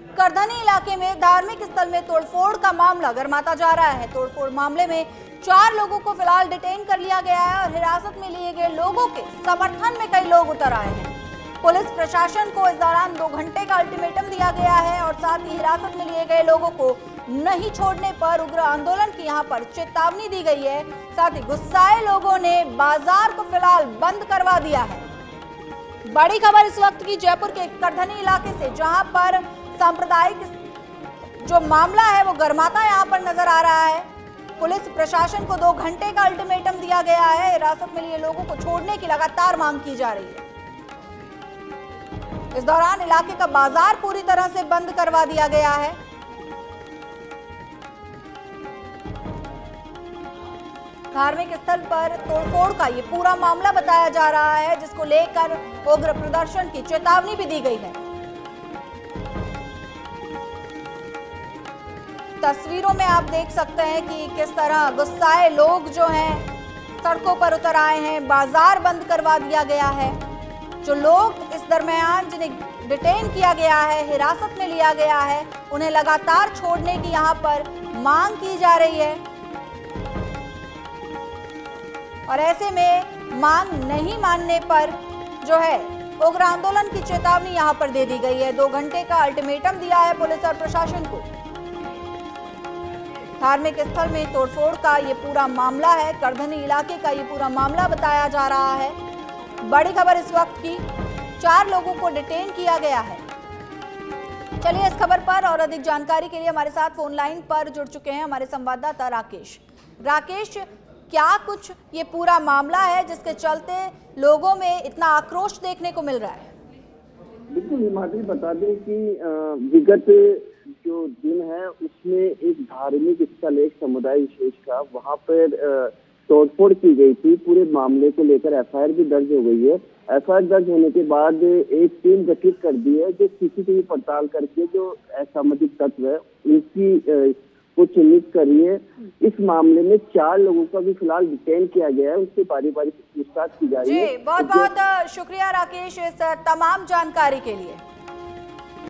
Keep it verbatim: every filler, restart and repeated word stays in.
करधनी इलाके में धार्मिक स्थल में तोड़फोड़ का मामला गर्माता जा रहा है। तोड़फोड़ मामले में चार लोगों को फिलहाल डिटेन कर लिया गया है और हिरासत में लिए गए लोगों के समर्थन में कई लोग उतर आए हैं। पुलिस प्रशासन को इस दौरान दो घंटे का अल्टीमेटम दिया गया है और साथ ही हिरासत में लिए गए लोगों को नहीं छोड़ने पर उग्र आंदोलन की यहां पर चेतावनी दी गई है। साथ ही गुस्साए लोगों ने बाजार को फिलहाल बंद करवा दिया है। बड़ी खबर इस वक्त की जयपुर के करधनी इलाके से, जहां पर सांप्रदायिक जो मामला है वो गर्माता यहां पर नजर आ रहा है। पुलिस प्रशासन को दो घंटे का अल्टीमेटम दिया गया है। हिरासत में लिए लोगों को छोड़ने की लगातार मांग की जा रही है। इस दौरान इलाके का बाजार पूरी तरह से बंद करवा दिया गया है। धार्मिक स्थल पर तोड़फोड़ का ये पूरा मामला बताया जा रहा है, जिसको लेकर उग्र प्रदर्शन की चेतावनी भी दी गई है। तस्वीरों में आप देख सकते हैं कि किस तरह गुस्साए लोग जो हैं सड़कों पर उतर आए हैं। बाजार बंद करवा दिया गया है। जो लोग इस दरमियान जिन्हें डिटेन किया गया है, हिरासत में लिया गया है, उन्हें लगातार छोड़ने की यहां पर मांग की जा रही है और ऐसे में मांग नहीं मानने पर जो है उग्र आंदोलन की चेतावनी यहां पर दे दी गई है। दो घंटे का अल्टीमेटम दिया है पुलिस और प्रशासन को। धार्मिक स्थल में तोड़फोड़ का ये पूरा मामला है, करधनी इलाके का ये पूरा मामला बताया जा रहा है। बड़ी खबर इस वक्त की, चार लोगों को डिटेन किया गया है। चलिए इस खबर पर और अधिक जानकारी के लिए हमारे साथ फोन लाइन पर जुड़ चुके हैं हमारे संवाददाता राकेश। राकेश, क्या कुछ ये पूरा मामला है जिसके चलते लोगों में इतना आक्रोश देखने को मिल रहा है? बिल्कुल हिमाचल, बता दें कि विगत जो दिन है उसमें एक धार्मिक स्थल, एक समुदाय विशेष का, वहां पर तोड़फोड़ की गई थी। पूरे मामले को लेकर एफ आई आर भी दर्ज हो गई है। एफ आई आर दर्ज होने के बाद एक टीम गठित कर दी है जो सीसीटीवी पड़ताल करके जो असामाजिक तत्व है उनकी को चिन्हित करिए। इस मामले में चार लोगों का भी फिलहाल डिटेन किया गया है, उनसे बारी बारी से पूछताछ की जा रही है। जी, बहुत बहुत शुक्रिया राकेश इस तमाम जानकारी के लिए।